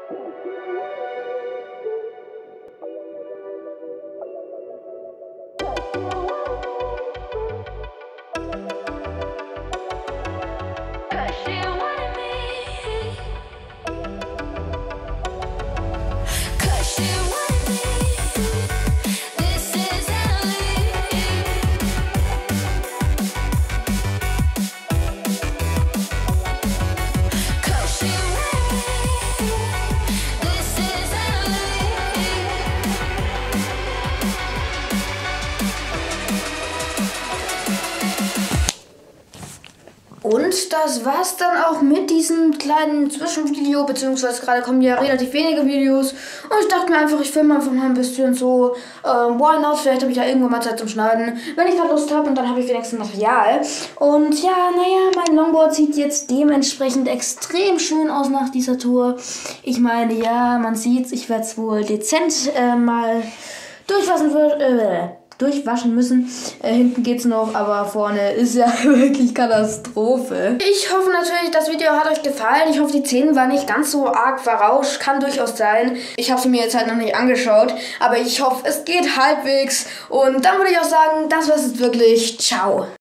Und das war's dann auch mit diesem kleinen Zwischenvideo, beziehungsweise gerade kommen ja relativ wenige Videos. Und ich dachte mir einfach, ich filme einfach mal ein bisschen so, why not, vielleicht habe ich ja irgendwann mal Zeit zum Schneiden, wenn ich gerade Lust habe, und dann habe ich wenigstens Material. Und ja, naja, mein Longboard sieht jetzt dementsprechend extrem schön aus nach dieser Tour. Ich meine, ja, man sieht's, ich werde es wohl dezent mal durchwaschen müssen. Hinten geht's noch, aber vorne ist ja wirklich Katastrophe. Ich hoffe natürlich, das Video hat euch gefallen. Ich hoffe, die Szenen waren nicht ganz so arg verrauscht. Kann durchaus sein. Ich habe sie mir jetzt halt noch nicht angeschaut, aber ich hoffe, es geht halbwegs. Und dann würde ich auch sagen, das war's jetzt wirklich. Ciao.